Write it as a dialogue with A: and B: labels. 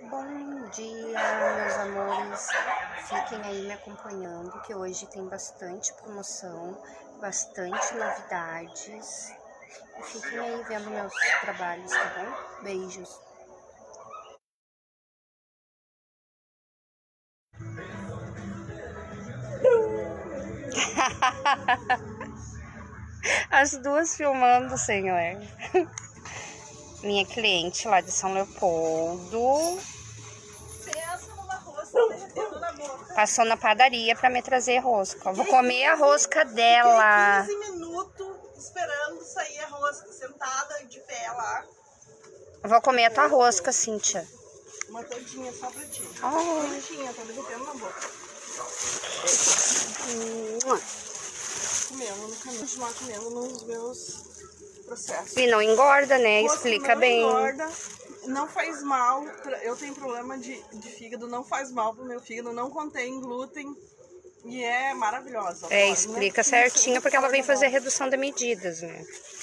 A: Bom dia, meus amores. Fiquem aí me acompanhando, que hoje tem bastante promoção, bastante novidades. E fiquem aí vendo meus trabalhos, tá bom? Beijos. As duas filmando, senhor. Minha cliente lá de São Leopoldo passou na padaria pra me trazer rosca. Vou comer a rosca dela.
B: 15 minutos esperando sair a rosca, sentada de pé lá.
A: Vou comer a tua rosca, Cíntia.
B: Uma todinha só pra ti.
A: Oh.
B: Todinha, tá derretendo na boca. Comendo no caminho, continuar comendo nos meus processos.
A: E não engorda, né?
B: Rosca
A: Explica
B: não
A: bem.
B: Engorda, não faz mal. Eu tenho problema de fígado, não faz mal pro meu fígado, não contém glúten e é maravilhosa.
A: Explica certinho, porque ela vem fazer redução de medidas, né?